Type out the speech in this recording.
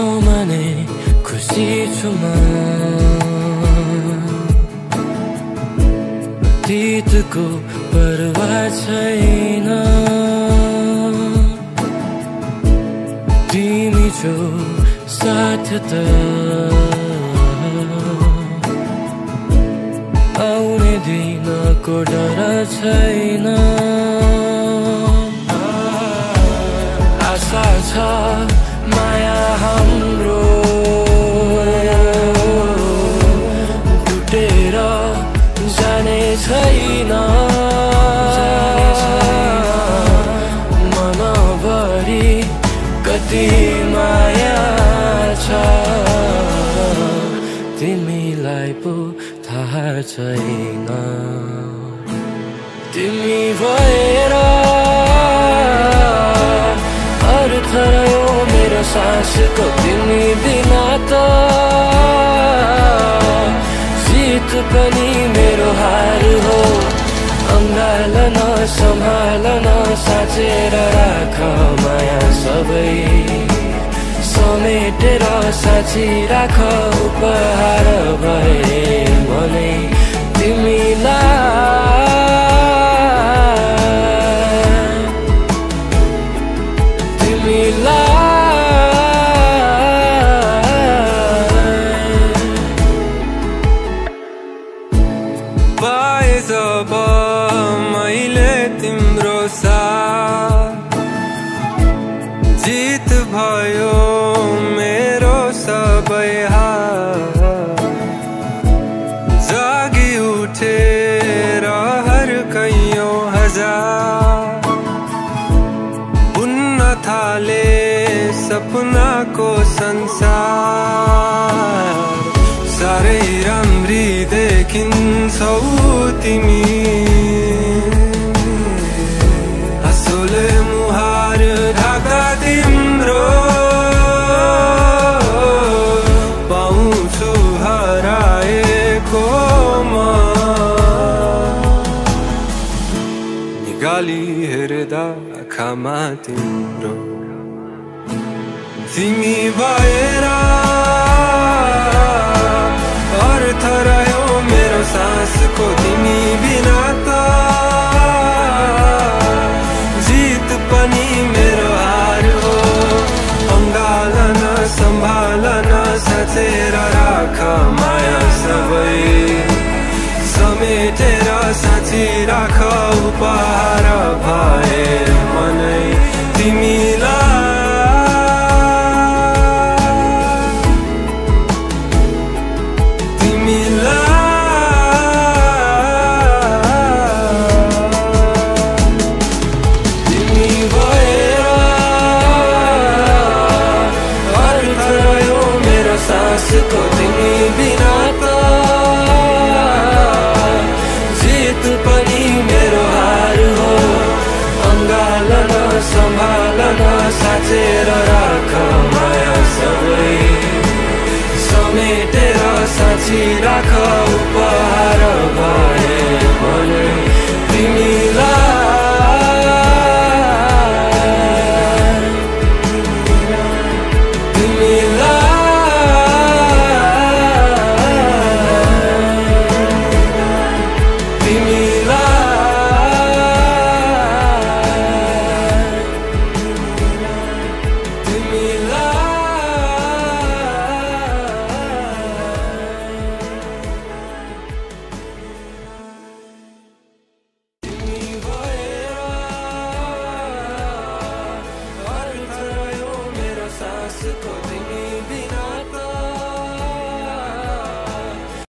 ठाउँमा नै खुसी छु म। अतीतको परवाह छैन, तिमी छौ साथ त आउने दिनको डर छैन। आशा छ माया हाम्रो टुटेर जाने छैन। मनभरि कति माया छ तिमीलाई पो थाहा छैन। तिमी भएर अर्थ रह्यो मेरो सासको, तिमी बिना त जित पनि मेरो हार हो। अँगालन सम्हालन साँचेर राख माया सबै, समेटेर साँची राख उपहार भए मनै तिमीलाई। पाए जब मैले तिम्रो साथ, जित भयो मेरो सबै हात। जागी उठेर हर कैयौँ हजार बुन्न थाले सपनाको संसार। साह्रै राम्री देखिन्छौ तिमी, हाँसोले मुहार ढाक्दा तिम्रो पाउँछु हराएको म। निगाली हेर्दा आँखामा तिम्रो, तिमी भएर अर्थ रह्यो मेरो सासको, तिमी बिना त जित पनि मेरो हार हो। अँगालन सम्हालन साँचेर राख माया सबै, समेटेर साँची राख उपहार भए मनै तिमीलाई। सासको